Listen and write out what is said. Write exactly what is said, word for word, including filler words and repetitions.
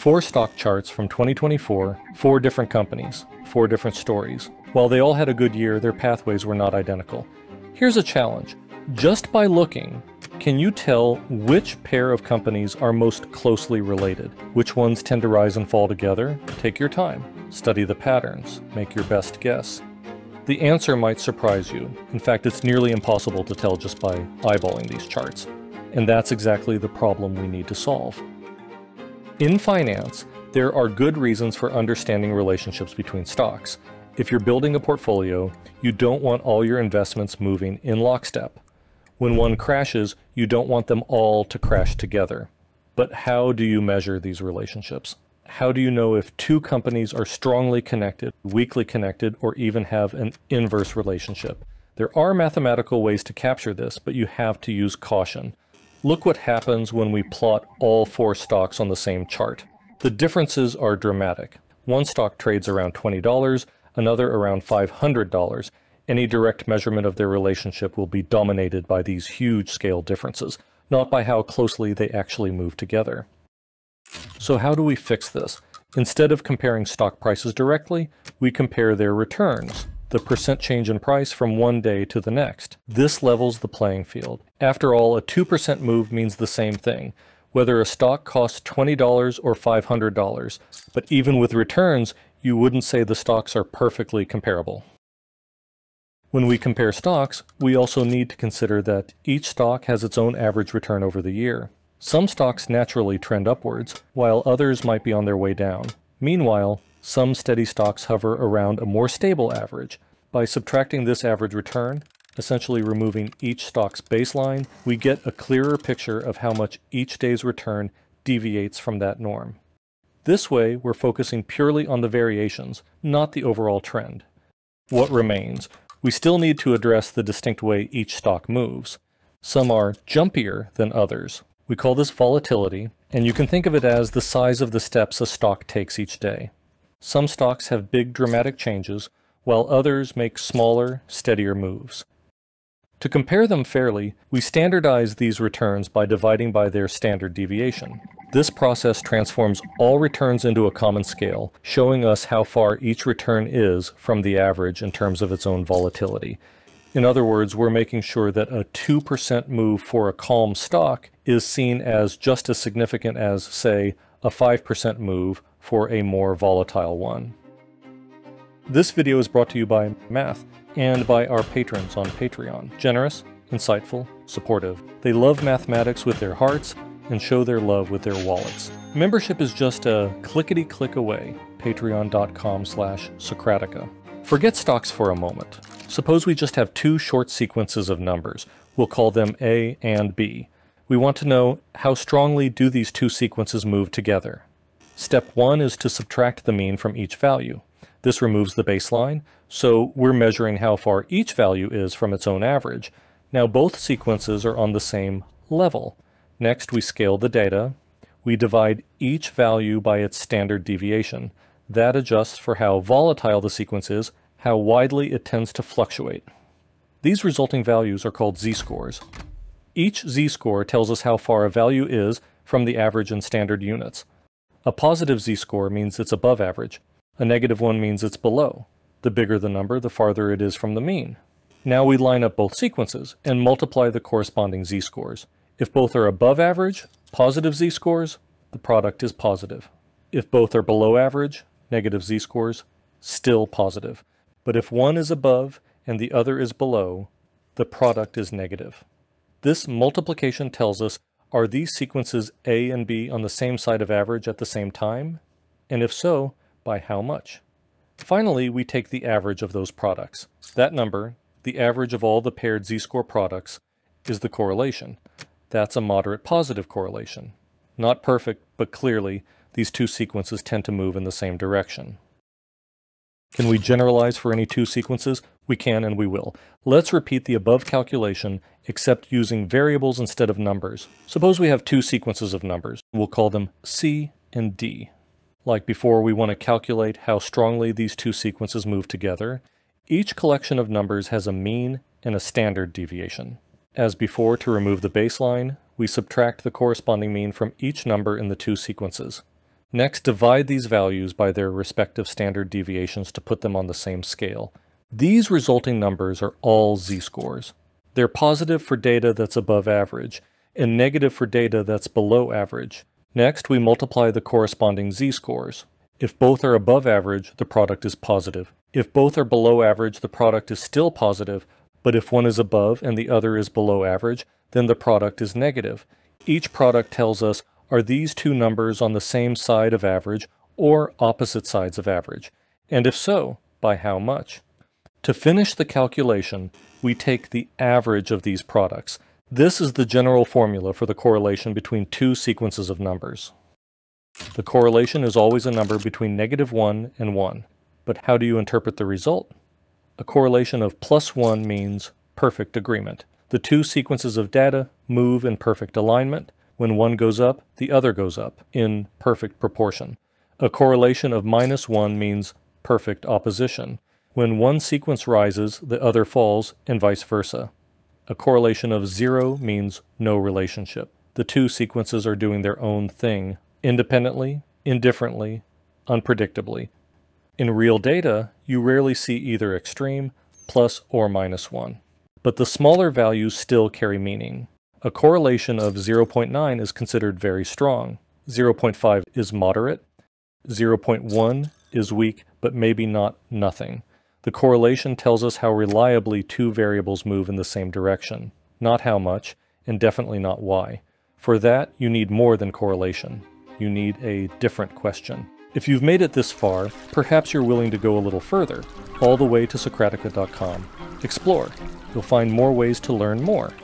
Four stock charts from twenty twenty-four, four different companies, four different stories. While they all had a good year, their pathways were not identical. Here's a challenge. Just by looking, can you tell which pair of companies are most closely related? Which ones tend to rise and fall together? Take your time. Study the patterns. Make your best guess. The answer might surprise you. In fact, it's nearly impossible to tell just by eyeballing these charts. And that's exactly the problem we need to solve. In finance, there are good reasons for understanding relationships between stocks. If you're building a portfolio, you don't want all your investments moving in lockstep. When one crashes, you don't want them all to crash together. But how do you measure these relationships? How do you know if two companies are strongly connected, weakly connected, or even have an inverse relationship? There are mathematical ways to capture this, but you have to use caution. Look what happens when we plot all four stocks on the same chart. The differences are dramatic. One stock trades around twenty dollars, another around five hundred dollars. Any direct measurement of their relationship will be dominated by these huge scale differences, not by how closely they actually move together. So how do we fix this? Instead of comparing stock prices directly, we compare their returns, the percent change in price from one day to the next. This levels the playing field. After all, a two percent move means the same thing, whether a stock costs twenty dollars or five hundred dollars. But even with returns, you wouldn't say the stocks are perfectly comparable. When we compare stocks, we also need to consider that each stock has its own average return over the year. Some stocks naturally trend upwards, while others might be on their way down. Meanwhile, some steady stocks hover around a more stable average. By subtracting this average return, essentially removing each stock's baseline, we get a clearer picture of how much each day's return deviates from that norm. This way, we're focusing purely on the variations, not the overall trend. What remains? We still need to address the distinct way each stock moves. Some are jumpier than others. We call this volatility, and you can think of it as the size of the steps a stock takes each day. Some stocks have big dramatic changes, while others make smaller, steadier moves. To compare them fairly, we standardize these returns by dividing by their standard deviation. This process transforms all returns into a common scale, showing us how far each return is from the average in terms of its own volatility. In other words, we're making sure that a two percent move for a calm stock is seen as just as significant as, say, a five percent move for a more volatile one. This video is brought to you by Math and by our patrons on Patreon. Generous, insightful, supportive. They love mathematics with their hearts and show their love with their wallets. Membership is just a clickety-click away. Patreon.com slash Socratica. Forget stocks for a moment. Suppose we just have two short sequences of numbers. We'll call them A and B. We want to know how strongly do these two sequences move together. Step one is to subtract the mean from each value. This removes the baseline, so we're measuring how far each value is from its own average. Now both sequences are on the same level. Next, we scale the data. We divide each value by its standard deviation. That adjusts for how volatile the sequence is, how widely it tends to fluctuate. These resulting values are called z-scores. Each z-score tells us how far a value is from the average in standard units. A positive z-score means it's above average. A negative one means it's below. The bigger the number, the farther it is from the mean. Now we line up both sequences and multiply the corresponding z-scores. If both are above average, positive z-scores, the product is positive. If both are below average, negative z-scores, still positive. But if one is above and the other is below, the product is negative. This multiplication tells us, are these sequences A and B on the same side of average at the same time? And if so, by how much? Finally, we take the average of those products. That number, the average of all the paired z-score products, is the correlation. That's a moderate positive correlation. Not perfect, but clearly, these two sequences tend to move in the same direction. Can we generalize for any two sequences? We can and we will. Let's repeat the above calculation, except using variables instead of numbers. Suppose we have two sequences of numbers. We'll call them C and D. Like before, we want to calculate how strongly these two sequences move together. Each collection of numbers has a mean and a standard deviation. As before, to remove the baseline, we subtract the corresponding mean from each number in the two sequences. Next, divide these values by their respective standard deviations to put them on the same scale. These resulting numbers are all z-scores. They're positive for data that's above average, and negative for data that's below average. Next, we multiply the corresponding z-scores. If both are above average, the product is positive. If both are below average, the product is still positive, but if one is above and the other is below average, then the product is negative. Each product tells us, are these two numbers on the same side of average or opposite sides of average? And if so, by how much? To finish the calculation, we take the average of these products. This is the general formula for the correlation between two sequences of numbers. The correlation is always a number between negative one and one. But how do you interpret the result? A correlation of plus one means perfect agreement. The two sequences of data move in perfect alignment. When one goes up, the other goes up in perfect proportion. A correlation of minus one means perfect opposition. When one sequence rises, the other falls, and vice versa. A correlation of zero means no relationship. The two sequences are doing their own thing, independently, indifferently, unpredictably. In real data, you rarely see either extreme, plus or minus one. But the smaller values still carry meaning. A correlation of zero point nine is considered very strong. zero point five is moderate. zero point one is weak, but maybe not nothing. The correlation tells us how reliably two variables move in the same direction, not how much, and definitely not why. For that, you need more than correlation. You need a different question. If you've made it this far, perhaps you're willing to go a little further, all the way to Socratica dot com. Explore. You'll find more ways to learn more.